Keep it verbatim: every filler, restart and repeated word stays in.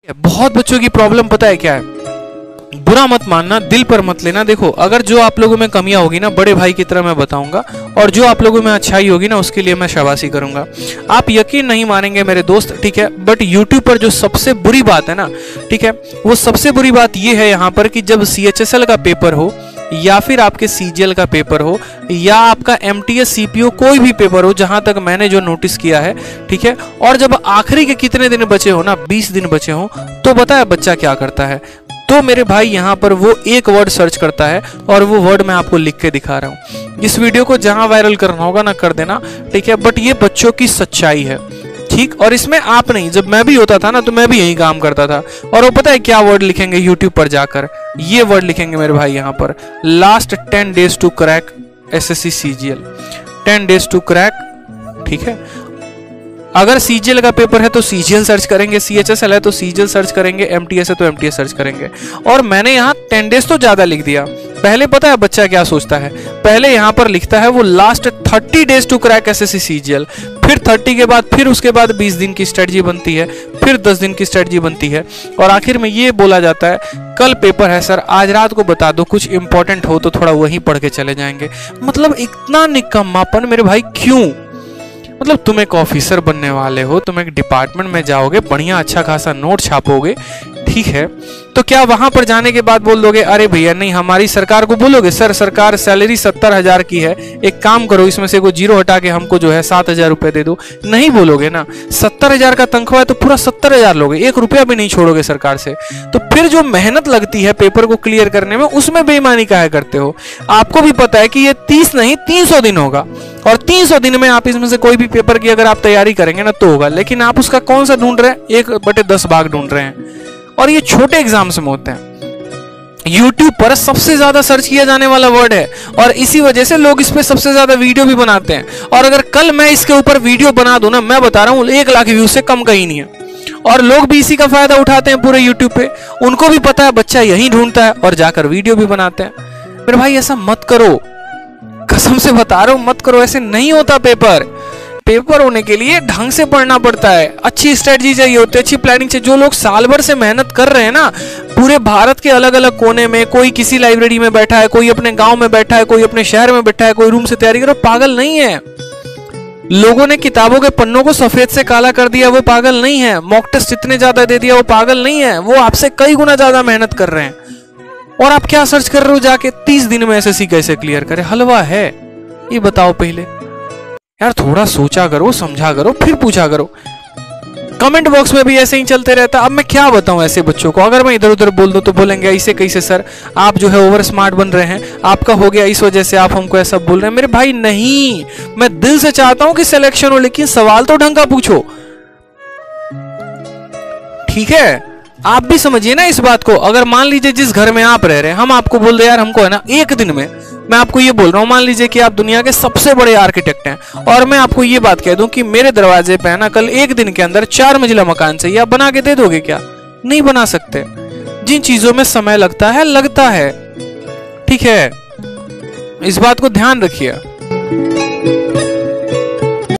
बहुत बच्चों की प्रॉब्लम पता है क्या है, बुरा मत मानना, दिल पर मत लेना। देखो अगर जो आप लोगों में कमियां होगी ना, बड़े भाई की तरह मैं बताऊंगा, और जो आप लोगों में अच्छाई होगी ना, उसके लिए मैं शाबाशी करूंगा। आप यकीन नहीं मानेंगे मेरे दोस्त, ठीक है, बट यूट्यूब पर जो सबसे बुरी बात है ना, ठीक है, वो सबसे बुरी बात ये है यहाँ पर कि जब सी एच एस एल का पेपर हो, या फिर आपके सी जी एल का पेपर हो, या आपका M T S C P O कोई भी पेपर हो, जहां तक मैंने जो नोटिस किया है, ठीक है, और जब आखिरी के कितने दिन बचे हो ना, बीस दिन बचे हो, तो पता है बच्चा क्या करता है? तो मेरे भाई यहाँ पर वो एक वर्ड सर्च करता है, और वो वर्ड मैं आपको लिख के दिखा रहा हूँ। इस वीडियो को जहां वायरल करना होगा ना कर देना, ठीक है, बट ये बच्चों की सच्चाई है, ठीक। और इसमें आप नहीं, जब मैं भी होता था ना तो मैं भी यही काम करता था। और वो पता है क्या वर्ड लिखेंगे यूट्यूब पर जाकर? ये वर्ड लिखेंगे मेरे भाई यहाँ पर, last ten days to crack S S C C G L, ten days to crack, ठीक है। अगर सी जी एल का पेपर है तो सी जी एल सर्च करेंगे, सी एच एस एल है तो सी जी एल सर्च करेंगे, एम टी एस है तो एम टी एस सर्च करेंगे। और मैंने यहाँ टेन डेज तो ज्यादा लिख दिया। पहले पता है बच्चा क्या सोचता है? पहले यहाँ पर लिखता है वो last thirty days to crack S S C C G L, फिर थर्टी के बाद, फिर उसके बाद बीस दिन की स्ट्रेटजी बनती है, फिर दस दिन की स्ट्रेटजी बनती है, और आखिर में ये बोला जाता है कल पेपर है सर, आज रात को बता दो, कुछ इंपॉर्टेंट हो तो थोड़ा वहीं पढ़ के चले जाएंगे। मतलब इतना निकम्मापन मेरे भाई क्यों? मतलब तुम एक ऑफिसर बनने वाले हो, तुम एक डिपार्टमेंट में जाओगे, बढ़िया अच्छा खासा नोट छापोगे, ठीक है, तो क्या वहां पर जाने के बाद बोल दोगे अरे भैया नहीं, हमारी सरकार को बोलोगे सर सरकार सैलरी सत्तर हजार की है, एक काम करो इसमें से कोई जीरो हटा के हमको जो है सात हजार रुपए दे दो? नहीं बोलोगे ना। सत्तर हजार का तनख्वाह है तो पूरा सत्तर हजार लोगे, एक रुपया भी नहीं छोड़ोगे सरकार से। तो फिर जो मेहनत लगती है पेपर को क्लियर करने में, उसमें बेईमानी काहे करते हो? आपको भी पता है कि ये तीस नहीं तीन सौ दिन होगा, और तीन सौ दिन में आप इसमें से कोई भी पेपर की अगर आप तैयारी करेंगे ना तो होगा, लेकिन आप उसका कौन सा ढूंढ रहे हैं? एक बटे दस भाग ढूंढ रहे हैं। और ये छोटे एग्जाम्स में होते हैं। YouTube पर सबसे ज्यादा सर्च किया जाने वाला वर्ड है, और इसी वजह से लोग इस पे सबसे ज्यादा वीडियो भी बनाते हैं। और अगर कल मैं इसके ऊपर वीडियो बना दूं ना, मैं बता रहा हूं एक लाख व्यूज से कम कहीं नहीं है, और लोग भी इसी का फायदा उठाते हैं पूरे YouTube पे। उनको भी पता है बच्चा यही ढूंढता है, और जाकर वीडियो भी बनाते हैं। मेरे भाई ऐसा मत करो, कसम से बता रहा हूं मत करो, ऐसे नहीं होता पेपर। पेपर होने के लिए ढंग से पढ़ना पड़ता है, अच्छी स्ट्रेटजी चाहिए होती है, अच्छी प्लानिंग चाहिए। जो लोग साल भर से मेहनत कर रहे हैं ना, पूरे भारत के अलग अलग कोने में, कोई किसी लाइब्रेरी में बैठा है, कोई अपने गांव में बैठा है, कोई अपने शहर में बैठा है, कोई रूम से तैयारी कर रहा है, पागल नहीं है। लोगों ने किताबों के पन्नों को सफेद से काला कर दिया, वो पागल नहीं है। मॉक टेस्ट इतने ज्यादा दे दिया, वो पागल नहीं है। वो आपसे कई गुना ज्यादा मेहनत कर रहे हैं, और आप क्या सर्च कर रहे हो जाके? तीस दिन में एस एस सी कैसे क्लियर करे? हलवा है ये? बताओ पहले यार, थोड़ा सोचा करो, समझा करो, फिर पूछा करो। कमेंट बॉक्स में भी ऐसे ही चलते रहता। अब मैं क्या बताऊं ऐसे बच्चों को? अगर मैं इधर उधर बोल दूं तो बोलेंगे ऐसे कैसे सर, आप जो है ओवर स्मार्ट बन रहे हैं, आपका हो गया इस वजह से आप हमको ऐसा बोल रहे हैं। मेरे भाई नहीं, मैं दिल से चाहता हूं कि सिलेक्शन हो, लेकिन सवाल तो ढंग का पूछो, ठीक है? आप भी समझिए ना इस बात को। अगर मान लीजिए जिस घर में आप रह रहे हैं, हम आपको बोल दे यार हमको है ना एक दिन में, मैं आपको ये बोल रहा हूँ, मान लीजिए कि आप दुनिया के सबसे बड़े आर्किटेक्ट हैं, और मैं आपको ये बात कह दूं कि मेरे दरवाजे पे है ना कल एक दिन के अंदर चार मंजिला मकान चाहिए, आप बना के दे दोगे क्या? नहीं बना सकते। जिन चीजों में समय लगता है लगता है, ठीक है, इस बात को ध्यान रखिए।